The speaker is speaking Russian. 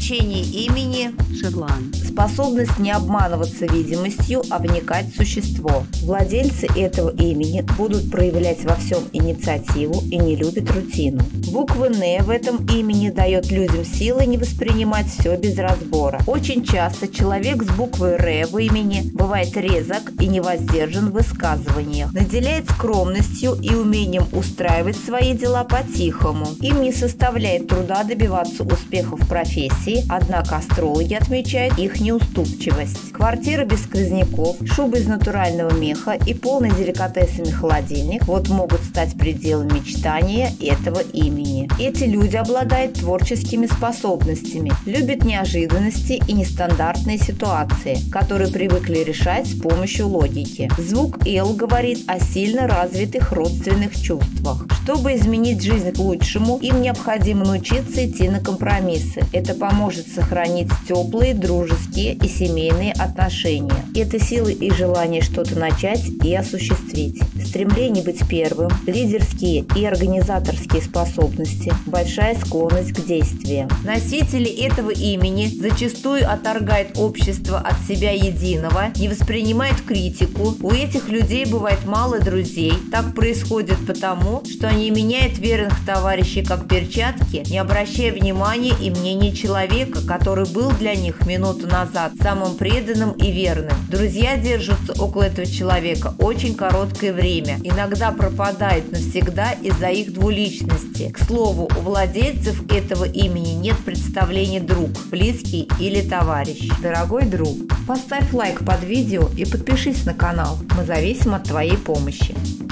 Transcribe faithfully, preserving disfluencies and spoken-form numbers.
Значение имени Шерлан. способность не обманываться видимостью, а вникать в существо. Владельцы этого имени будут проявлять во всем инициативу и не любят рутину. Буква «Н» в этом имени дает людям силы не воспринимать все без разбора. Очень часто человек с буквой «Р» в имени бывает резок и невоздержан в высказываниях, наделяет скромностью и умением устраивать свои дела по-тихому. Им не составляет труда добиваться успеха в профессии, однако астрологи отмечают их неуступчивость. Квартира без сквозняков, шуба из натурального меха и полный деликатесами холодильник вот могут стать пределом мечтания этого имени. Эти люди обладают творческими способностями, любят неожиданности и нестандартные ситуации, которые привыкли решать с помощью логики. Звук «Л» говорит о сильно развитых родственных чувствах. Чтобы изменить жизнь к лучшему, им необходимо научиться идти на компромиссы. Это поможет сохранить теплые, дружеские и семейные отношения. Это силы и желание что-то начать и осуществить. Стремление быть первым, лидерские и организаторские способности, большая склонность к действиям. Носители этого имени зачастую отторгают общество от себя единого, не воспринимают критику. У этих людей бывает мало друзей. Так происходит потому, что они меняют верных товарищей как перчатки, не обращая внимания и мнения человека, который был для них минуту назад самым преданным и верным. Друзья держатся около этого человека очень короткое время, иногда пропадают навсегда из-за их двуличности. К слову, у владельцев этого имени нет представления друг, близкий или товарищ. Дорогой друг, поставь лайк под видео и подпишись на канал. Мы зависим от твоей помощи.